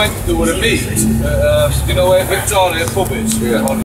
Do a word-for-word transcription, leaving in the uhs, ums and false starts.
went, there were a meet. Uh, uh, you know where Victoria pub is? Yeah.